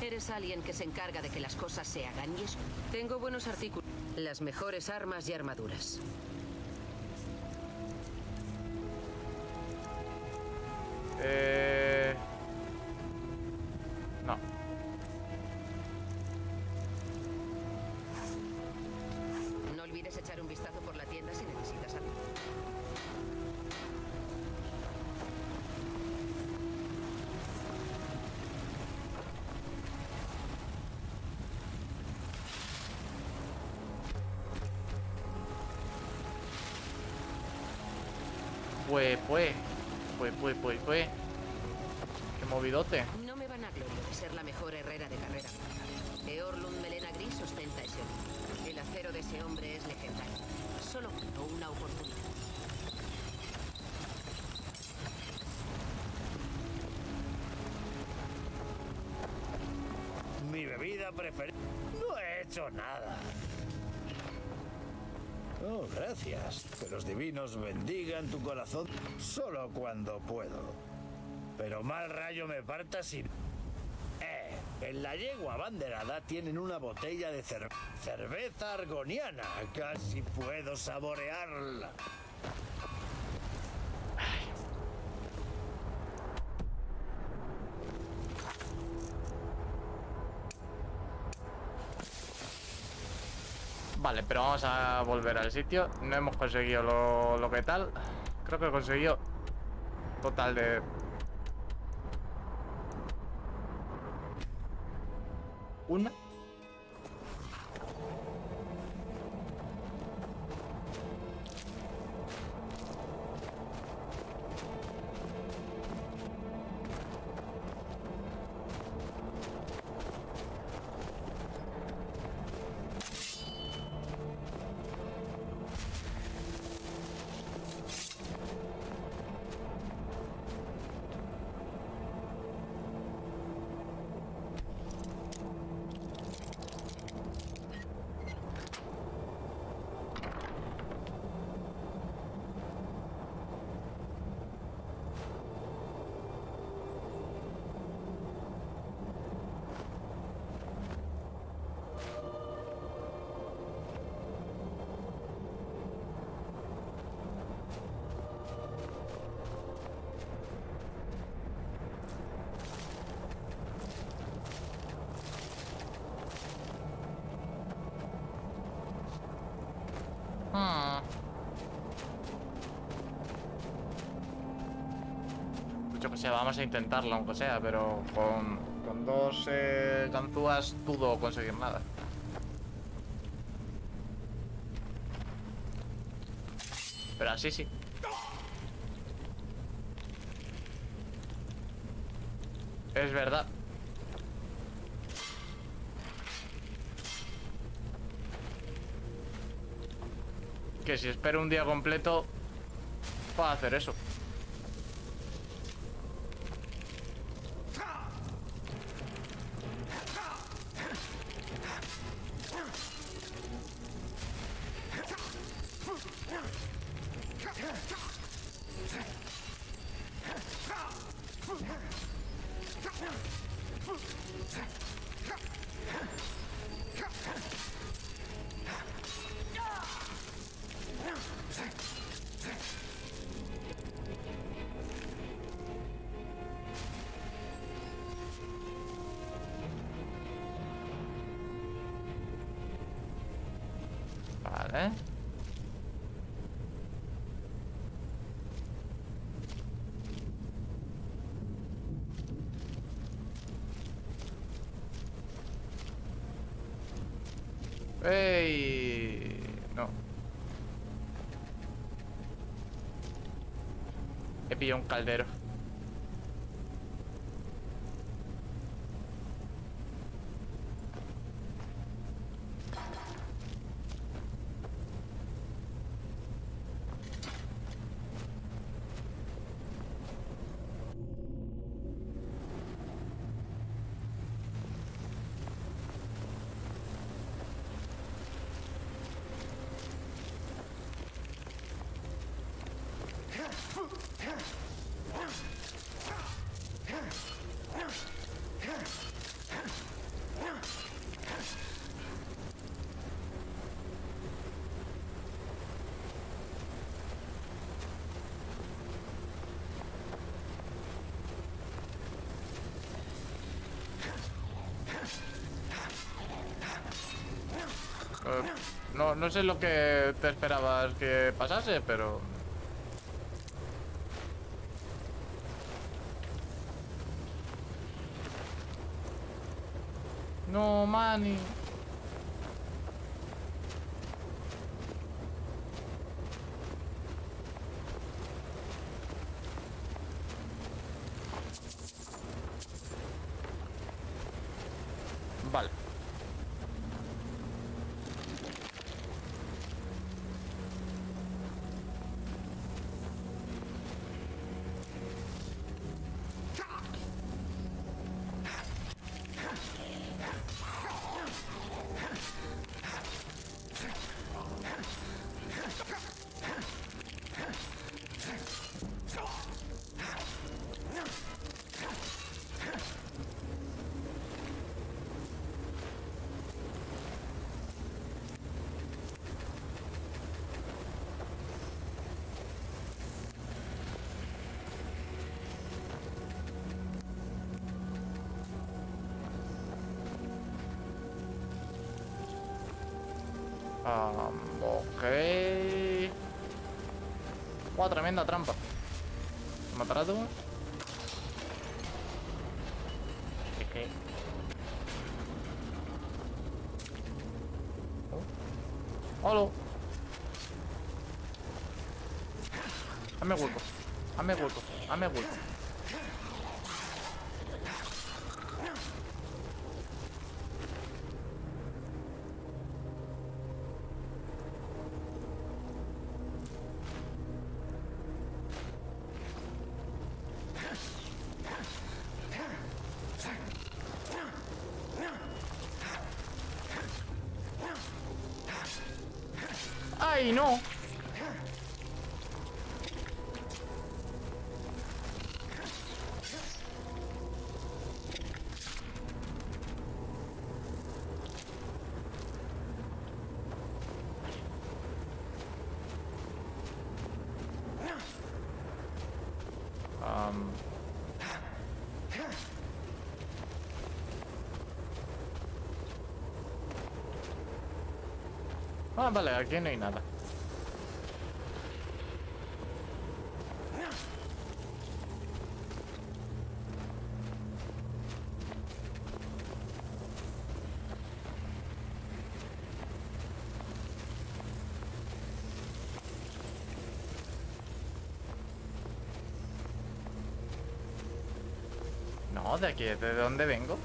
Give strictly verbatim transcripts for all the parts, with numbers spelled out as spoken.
Eres alguien que se encarga de que las cosas se hagan y eso. Tengo buenos artículos. Las mejores armas y armaduras. Eh... No. No olvides echar un vistazo por la tienda si necesitas algo. Pues, pues, pues, pues, pues, pues. Qué movidote. No me van a gloria de ser la mejor herrera de carrera. Eorlund Melena Gris ostenta ese honor. El acero de ese hombre es legendario. Solo faltó una oportunidad. Mi bebida preferida. No he hecho nada. Oh, gracias. Que los divinos bendigan tu corazón solo cuando puedo. Pero mal rayo me parta si... Eh, en la yegua abanderada tienen una botella de cer... cerveza argoniana. Casi puedo saborearla. Vale, pero vamos a volver al sitio. No hemos conseguido lo, lo que tal. Creo que he conseguido total de... Una. Hmm. Yo que sé, vamos a intentarlo, aunque sea, pero con, con dos eh, ganzúas dudo conseguir nada. Pero así sí. Es verdad. Que si espero un día completo para hacer eso. Vale. ¡Ey! No. He pillado un caldero. No, no sé lo que te esperabas que pasase, pero... No, Manny. Vale. Um, ok. Wow, tremenda trampa. ¿Matará tú? ¿Qué? Oh. ¡Hola! Hazme hueco. Hazme hueco. Hazme hueco. ¡Ay, no! Um... Ah, vale, aquí no hay nada. No, de aquí, ¿de dónde vengo?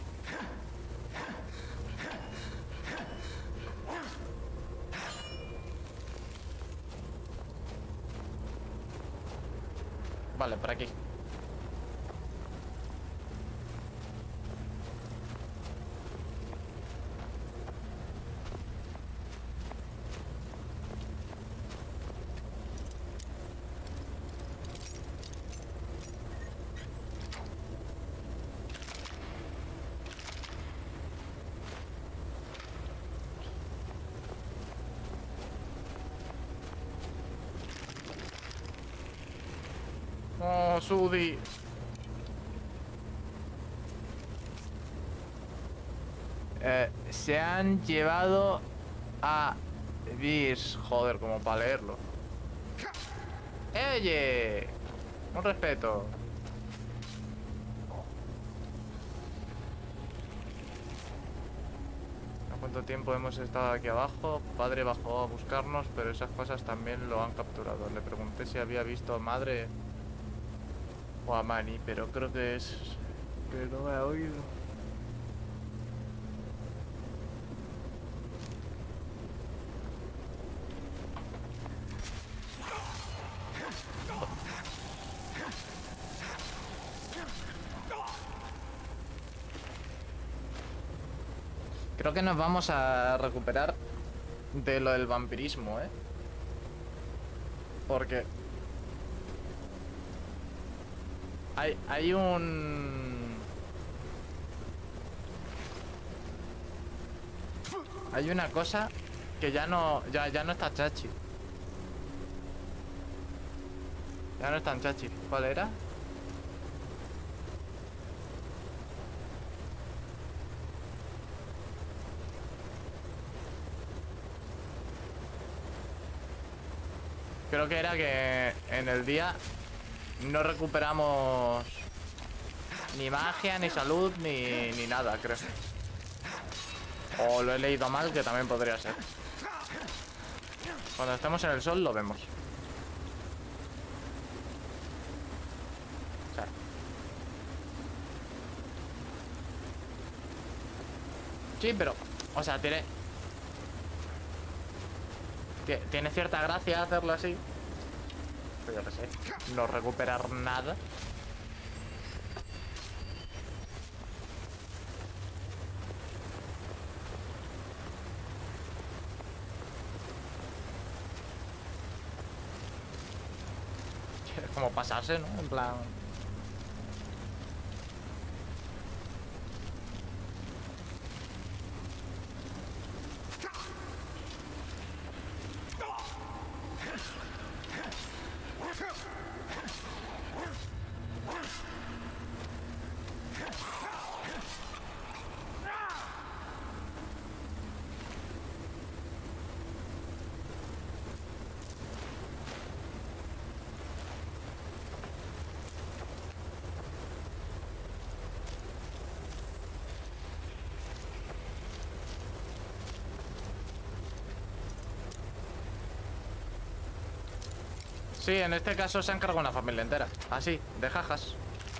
Vale, por aquí. Oh, Sudi. Eh, se han llevado a Bis. Joder, como para leerlo. ¡Oye! Un respeto. ¿Cuánto tiempo hemos estado aquí abajo? Padre bajó a buscarnos, pero esas cosas también lo han capturado. Le pregunté si había visto a madre o a Manny, pero creo que es... que no me ha oído. Creo que nos vamos a recuperar de lo del vampirismo, ¿eh? Porque... Hay, hay un... Hay una cosa que ya no, ya, ya no está chachi. Ya no es tan chachi. ¿Cuál era? Creo que era que en el día no recuperamos ni magia, ni salud, ni, ni nada, creo. O lo he leído mal, que también podría ser. Cuando estemos en el sol lo vemos. O sea. Sí, pero... O sea, tiene... Tiene cierta gracia hacerlo así. Pero yo qué sé. No recuperar nada. Es como pasarse, ¿no? En plan... Sí, en este caso se han cargado una familia entera. Así, de jajas.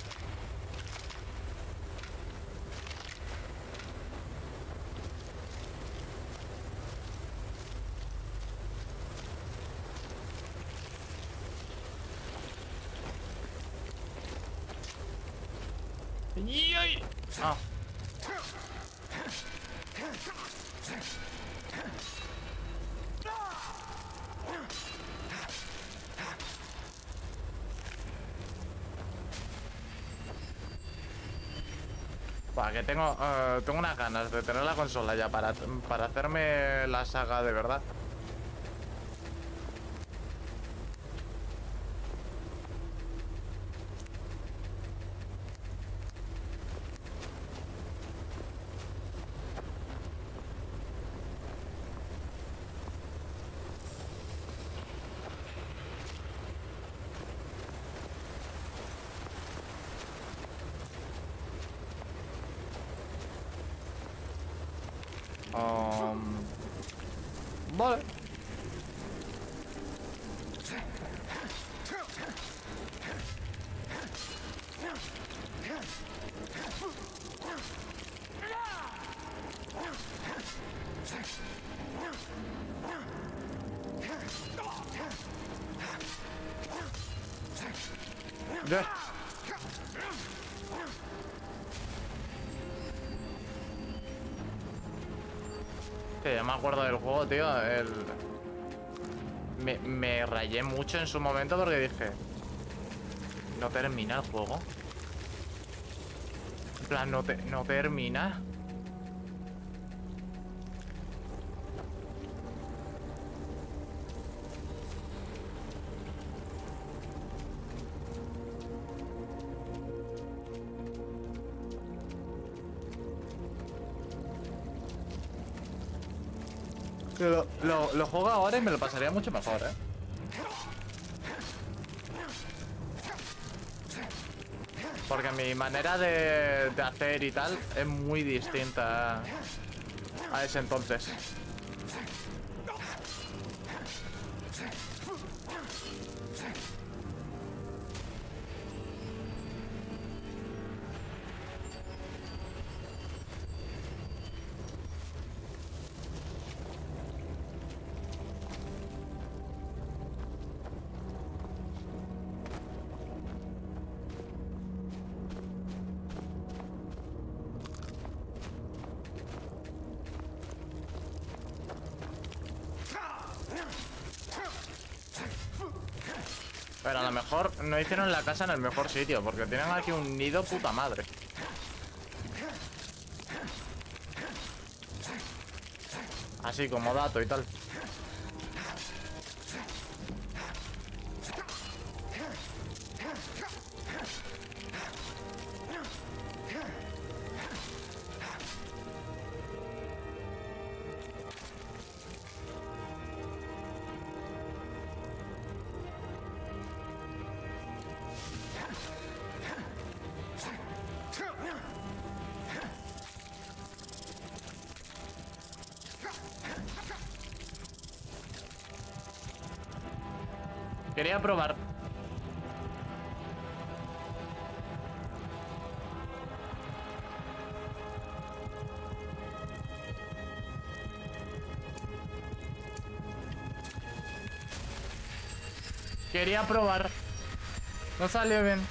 ¡Ay! Ah. Buah, que tengo, uh, tengo unas ganas de tener la consola ya para, para hacerme la saga de verdad. Um, vale. Ya. Sí, ya me acuerdo del juego, tío. El... Me, me rayé mucho en su momento porque dije... ¿No termina el juego? En plan, no, te, no termina. Que lo, lo, lo juego ahora y me lo pasaría mucho mejor, ¿eh? Porque mi manera de, de hacer y tal es muy distinta a, a ese entonces. Pero a lo mejor no hicieron la casa en el mejor sitio, porque tienen aquí un nido puta madre. Así como dato y tal. Quería probar. Quería probar. No salió bien.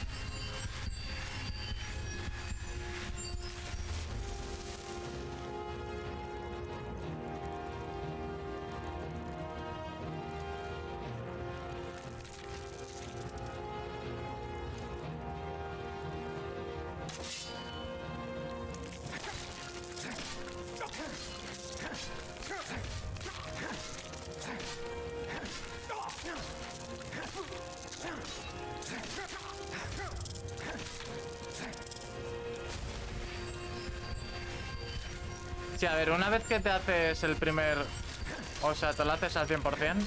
Sí, a ver, una vez que te haces el primer... O sea, te lo haces al cien por cien,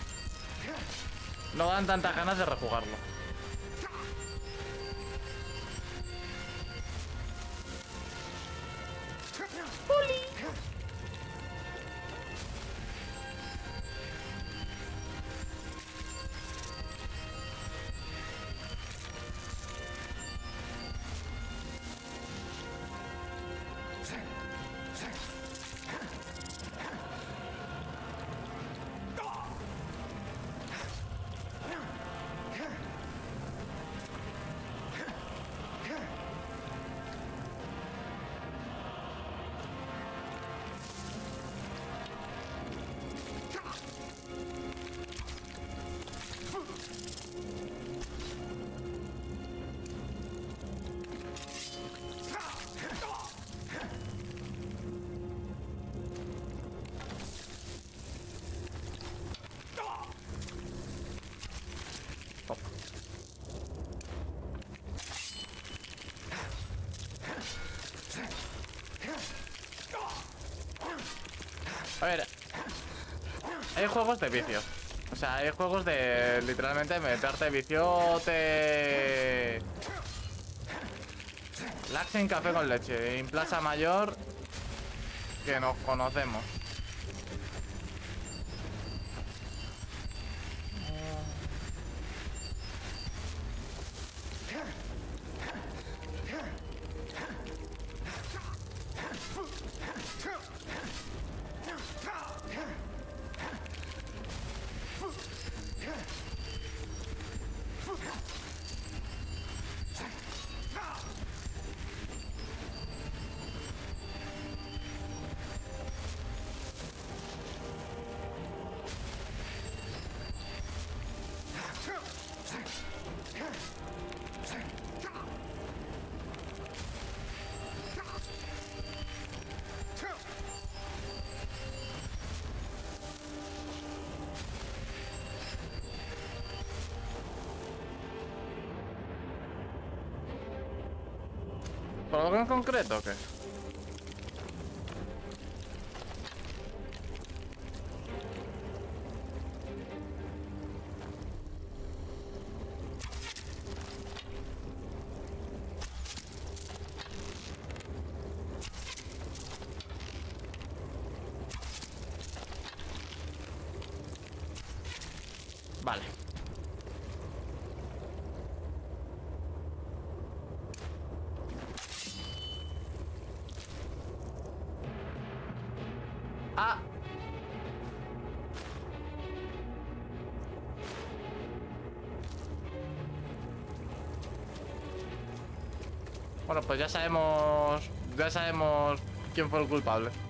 no dan tantas ganas de rejugarlo. A ver, hay juegos de vicio. O sea, hay juegos de literalmente meterte viciote. Laxing café con leche. En Plaza Mayor, que nos conocemos. ¿Por algo en concreto o qué? Vale. Ah. Bueno, pues ya sabemos... Ya sabemos quién fue el culpable.